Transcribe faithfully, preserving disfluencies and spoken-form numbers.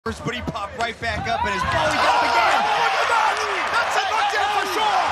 But he popped right back up and his ball, he got the